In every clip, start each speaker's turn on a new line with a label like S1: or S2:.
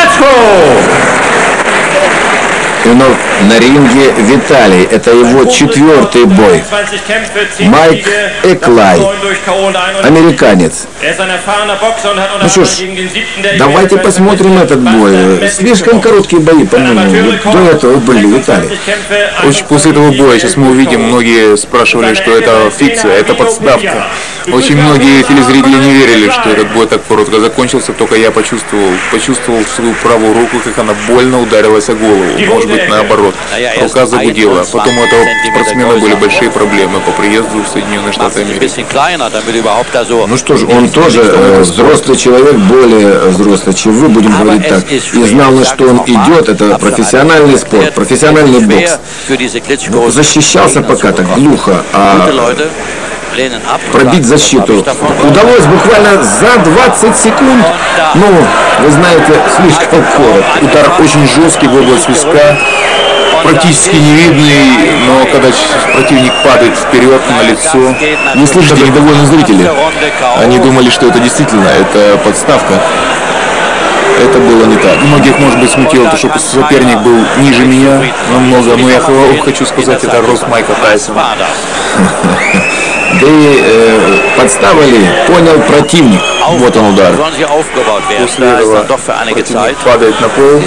S1: И на ринге Виталий. Это его 4-й бой. Майк Эклай, американец. Ну что ж, давайте посмотрим этот бой. Слишком короткие бои, по-моему. До этого были, Виталий.
S2: После этого боя, сейчас мы увидим, многие спрашивали, что это фикция, это подставка. Очень многие телезрители не верили, что этот бой так коротко закончился, только я почувствовал свою правую руку, как она больно ударилась о голову. Может быть, наоборот. Рука загудела. Потом у этого спортсмена были большие проблемы по приезду в Соединенные Штаты Америки.
S1: Ну что ж, он тоже взрослый человек, более взрослый, чем вы, будем говорить так. И знал, на что он идет. Это профессиональный спорт, профессиональный бокс. Ну, защищался пока так глухо, а пробить защиту удалось буквально за 20 секунд. Ну, вы знаете, слишком коротко.
S2: Удар очень жесткий в область виска, практически невидный, но когда противник падает вперед на лицо,
S1: Не слышите недовольные зрители.
S2: они думали, что это действительно это подставка. Это было не так. Многих, может быть, смутило то, что соперник был ниже меня намного, но я хочу сказать, это рост Майка Тайсона.
S1: Да и подставили, понял противник. Вот он удар.
S2: После этого противник падает на пол.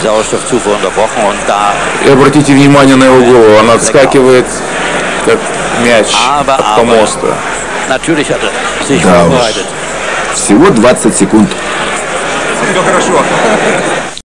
S2: И обратите внимание на его голову. Она отскакивает, как мяч от помоста.
S1: Да уж. Всего 20 секунд.
S3: Все хорошо.